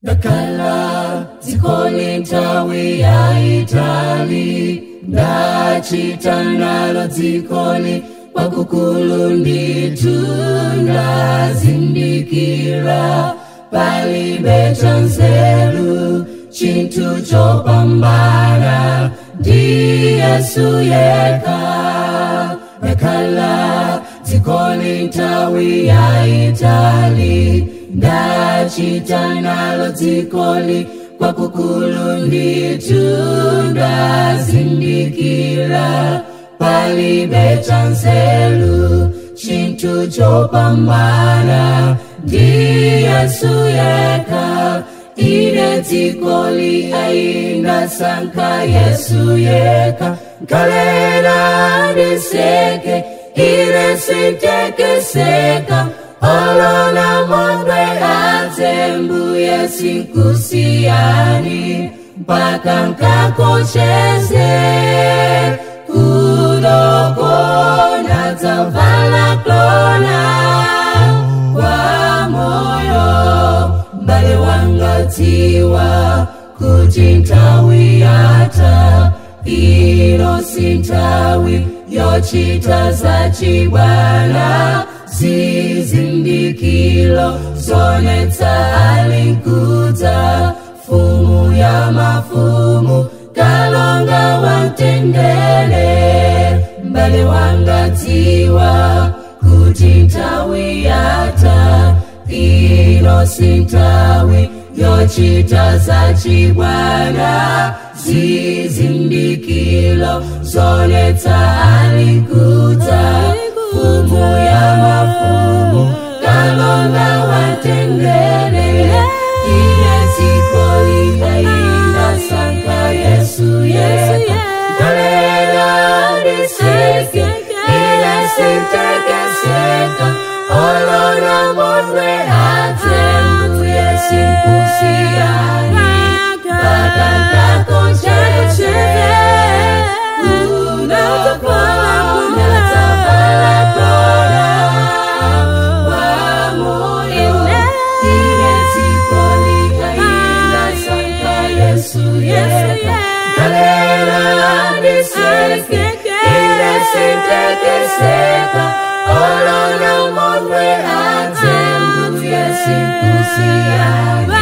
Dakala zikoli ntawi ya Itali, ndachita nalo zikoli wakukulu nditunda zindikira palibe chanzeru chintu chopambana ndi Yesu yeka. Dakala zikoli ntawi ya Itali, ndachita nalo zikoli wakukulu nditunda zindikira palibe chanzeru chintu chopambana ndi Yesu yeka. Ine zikoli ainda sanka Yesu yeka. Kalena niseke ine sintekeseka, olona mondwe azembuye sinkusiyani mpaka nkakocheze kudokona zavala klona kwa moyo mbale wangatiwa kuti ntawi yata ino sintawi yochita za chibwana zizindikilo zonetsa alinkuza fumu ya mafumu kalonga wantendele mbale wangatiwa kuti ntawi yata ino sintawi yochita za chibwana zizindikilo zonetsa alinkuza fumu ya mafumu kalonga wantendele. Ine zikoli ainda sanka Yesu yeka. Kalena niseke ine sintekeseka, olona mondwe azembuye sinkusiyani mpaka nkakocheze kudokona zavala klona kwa moyo. Ine zikoli ainda sanka Yesu yeka. Kalena niseke ine sintekeseka, olona mondwe azembuye sinkusiyani